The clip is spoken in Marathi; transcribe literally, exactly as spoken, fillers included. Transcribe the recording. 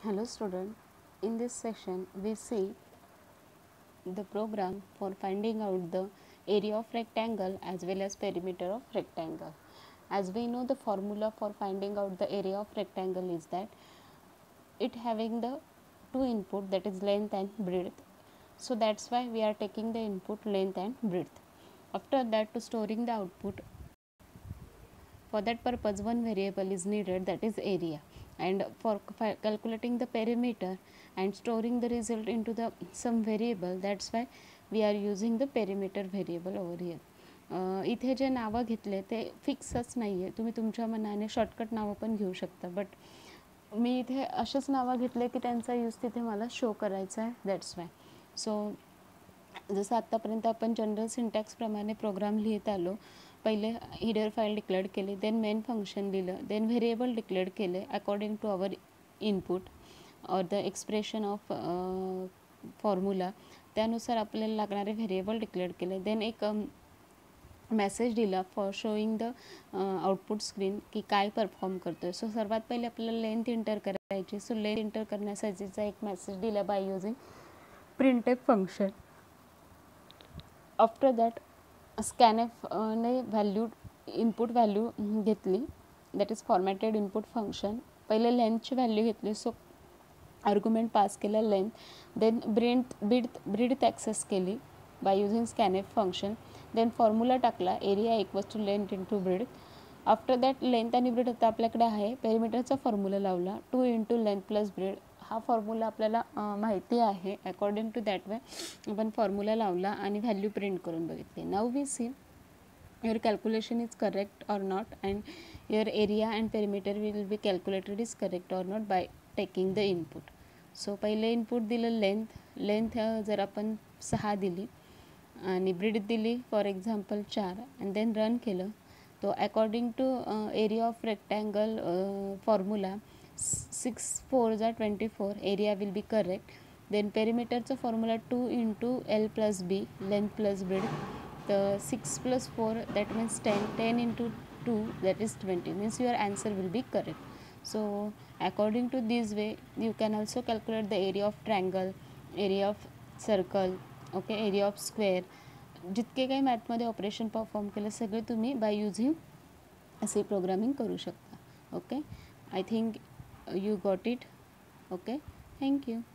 Hello student, in this session we see the program for finding out the area of rectangle as well as perimeter of rectangle. As we know, the formula for finding out the area of rectangle is that it having the two input, that is length and breadth. So that's why we are taking the input length and breadth. After that, to storing the output, for that purpose one variable is needed, that is area, and for calculating the perimeter and storing the result into the some variable, that's why we are using the perimeter variable over here. इथे जे नावं घेतले ते फिक्सच नाही आहे, तुम्ही तुमच्या मनाने शॉर्टकट नावं पण घेऊ शकता, बट मी इथे असेच नावं घेतले की त्यांचा यूज तिथे मला शो करायचा आहे, दॅट्स वाय. सो जसं आत्तापर्यंत आपण जनरल सिंटॅक्सप्रमाणे प्रोग्राम लिहित आलो. पहिले हिडर फाईल डिक्लेअर केली, देन मेन फंक्शन लिहिलं, देन व्हेरिएबल डिक्लेअर केले according to our input or the expression of formula. त्यानुसार आपल्याला लागणारे व्हेरिएबल डिक्लेअर केले, देन एक मेसेज दिला for showing the output screen की काय परफॉर्म करतो आहे. सो सर्वात पहिले आपल्याला लेंथ इंटर करायची. सो लेंथ इंटर करण्यासाठीचा एक मेसेज दिला by using printf function. After that scanf ने व्हॅल्यू इनपुट व्हॅल्यू घेतली, that is formatted input function. पहिले लेंथची व्हॅल्यू घेतली, सो आर्ग्युमेंट पास केलं length, then breadth width breadth access केली by using scanf function. Then formula टाकला area equals to length into breadth. After that length आणि ब्रीड आता आपल्याकडे आहे, पेरिमीटरचा फॉर्म्युला लावला two into length plus breadth. हा फॉर्म्युला आपल्याला माहिती आहे, अकॉर्डिंग टू दॅट वे आपण फॉर्म्युला लावला आणि व्हॅल्यू प्रिंट करून बघितली. Now we see your calculation is correct or not, and your area and perimeter will be calculated is correct or not by taking the input. So पहिले इनपुट दिलं लेंथ. लेंथ जर आपण सहा दिली आणि ब्रीड दिली फॉर एक्झाम्पल चार, अँड देन रन केलं, तो according to area of rectangle formula six four जा twenty four, area will be correct. Then पेरिमीटरचं formula two into L plus B, length plus breadth. The six plus four, that means ten, ten into two, that is twenty, means your answer will be correct. So according to this way you can also calculate the area of triangle, area of circle, okay, area of square. जितके काही मॅथमध्ये ऑपरेशन परफॉर्म केले सगळे तुम्ही बाय यूजिंग असे प्रोग्रामिंग करू शकता. Okay, I think you got it. Okay, thank you.